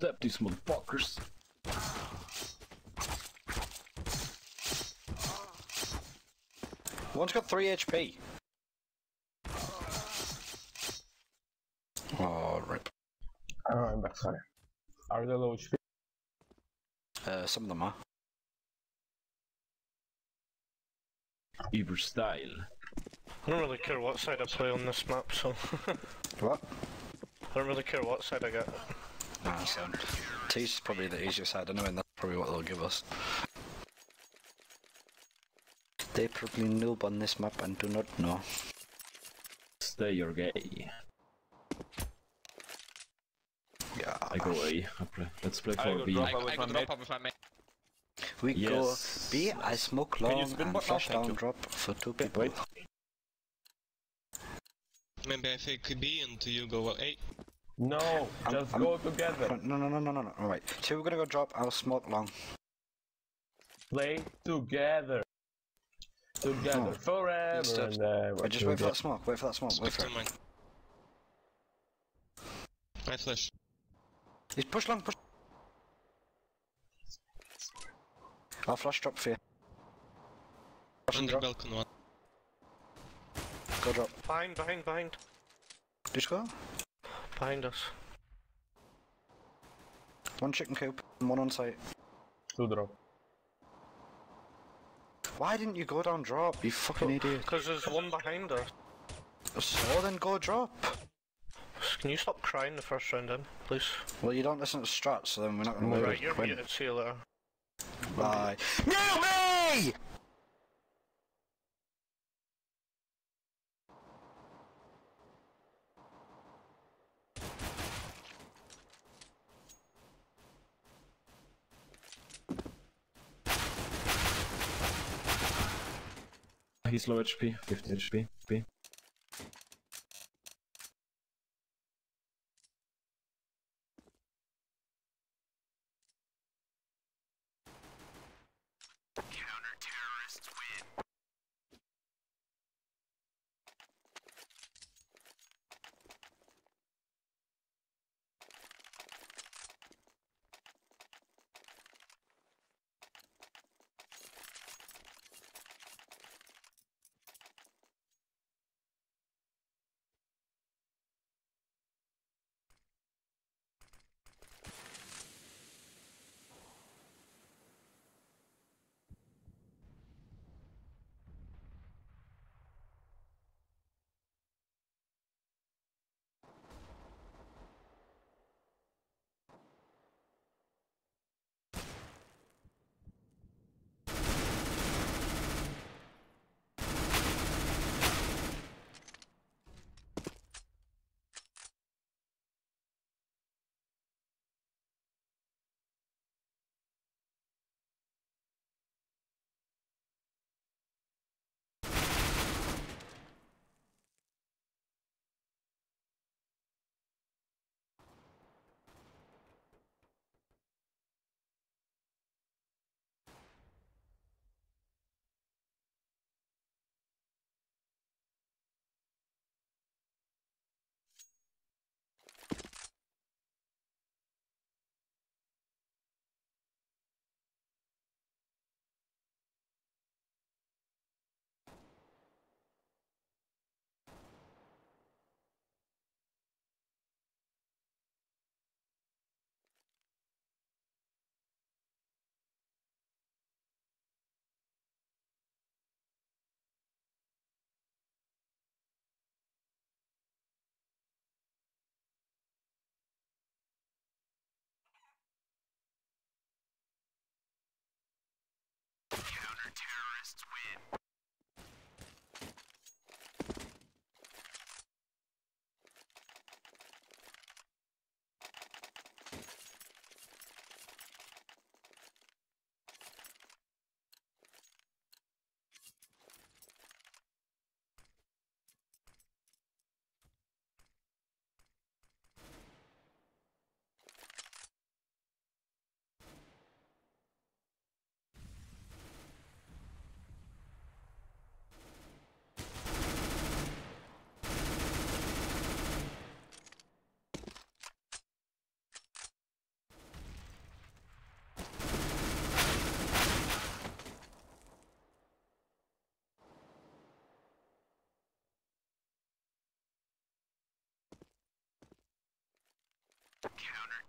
Step these motherfuckers. One's got 3 HP. Oh, rip. Oh, I'm back, sorry. Are they low HP? Some of them are. Uber style. I don't really care what side I play on this map, so... What? I don't really care what side I get. Nah, sound. T's probably the easier side anyway, and that's probably what they'll give us. They probably noob on this map and do not know. Stay or gay. Yeah. I go A. Let's play I for go B. drop with my mate. We Yes. go B, I smoke Can you long spin and bot now? flash Thank down you. drop for 2 people. Wait. Maybe I fake B until you go A. No, just go together. No. Alright, so we're gonna go drop, I'll smoke long. Play together. Together, forever Steps. and ever. Wait, just wait for that smoke, wait for that smoke, wait Stick for to it. mine. I flash. He's push long, push. I'll flash drop for you. Flash and Under drop, balcony one. go drop. Behind. Just go. Behind us. 1 chicken coop, and 1 on site. 2 drop. Why didn't you go down drop, you fucking idiot? Because there's one behind us. So then go drop. Can you stop crying the first round in, please? Well, you don't listen to strats, so then we're not gonna Right, you're win. muted, see you later. Bye. Mute me! He's low HP, 50 HP. B.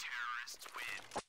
Terrorists win.